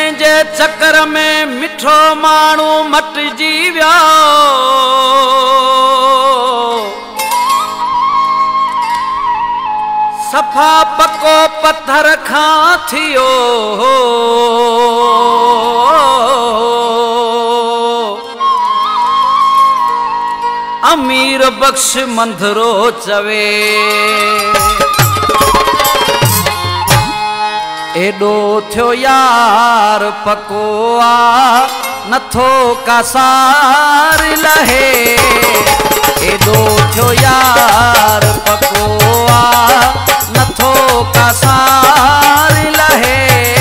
जंहिंजे चक्कर में मिठो माण्हू मटिजी वियो सफ़ा पको पत्थर खां थियो अमीर बख्श मंधरो चवे एडो थियो यार पको आ नथो कासार लहे एडो थियो यार पको आ नथो कासार लहे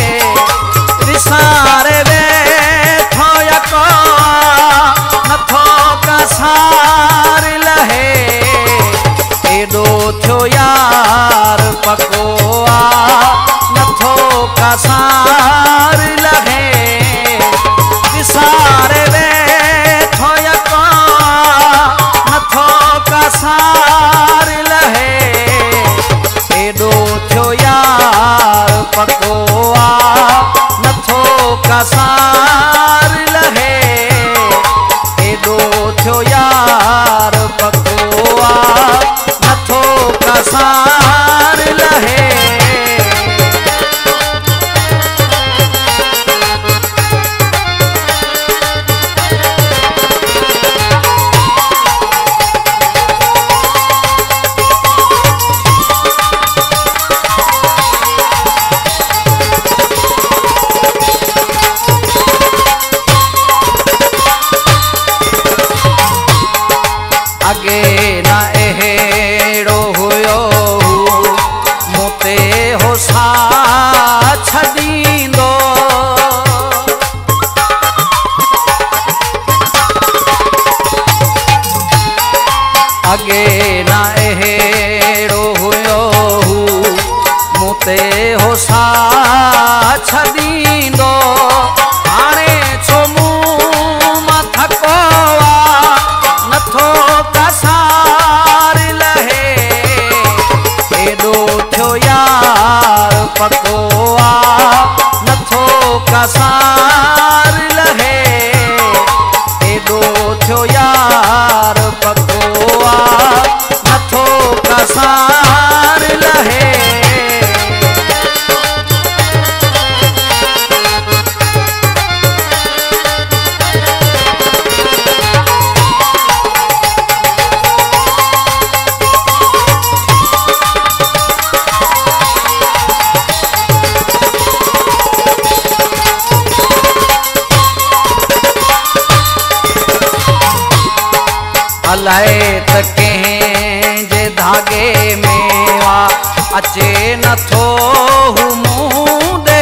विसारे वेठो यको नथो कासार लहे एडो थियो यार पको आ नथो कासार लहे विसारे वेठो यको नथो कासार लहे एडो थियो यार पको आ नथो कासार लहे एडो थियो यार पको आ नथो कासार लहे अगे ना एड़ो हुयो मुते हो सा छदींदो अगे ना एड़ो हुयो मुते हो सा छदींदो हाणे छो मुंह मथा को नथो कासार लहे एडो थियो यार पको आ नथो कासार लहे एडो थियो यार पको आ नथो कासार लहे अलाए त कंहिं जे धागे में वा अचे नथो हू मुंहुं ॾे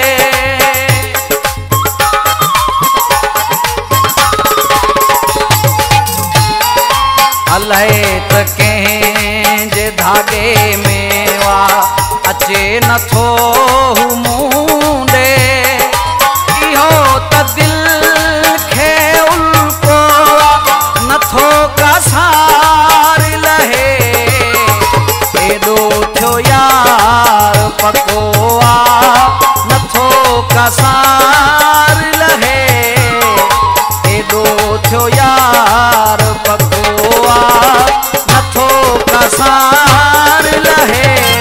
अलाए त कंहिं जे धागे में वा अचे नथो हू मुंहुं ॾे इहो त दिल खे उल्को नथो कासार लहे एडो थियो यार पको आ नथो कासार लहे एडो थियो यार पको आ नथो कासार लहे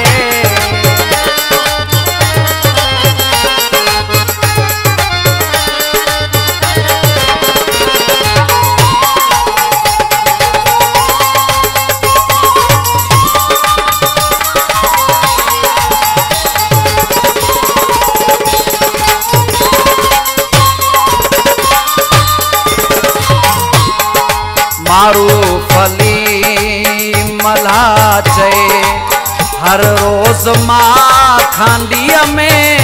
मारूफ अली मला चए हर रोज मां खांडीअ में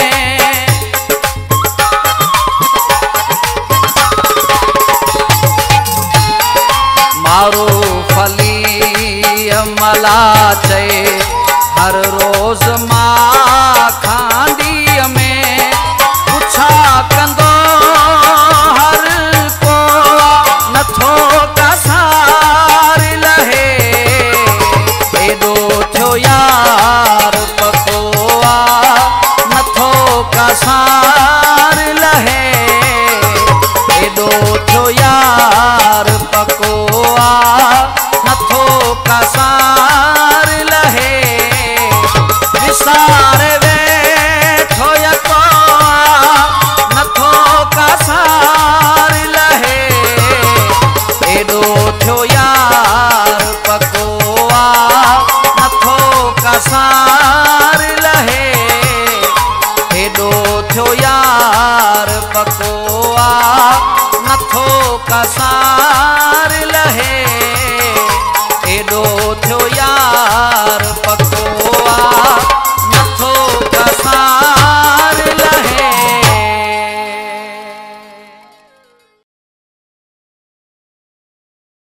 मारूफ अली मला चए हर रोज मां खांडीअ में पुछा कंदो हर को नथो कासार लहे एडो थियो यार पको आ नथो कासार वेठो यार पको आ नथो कसा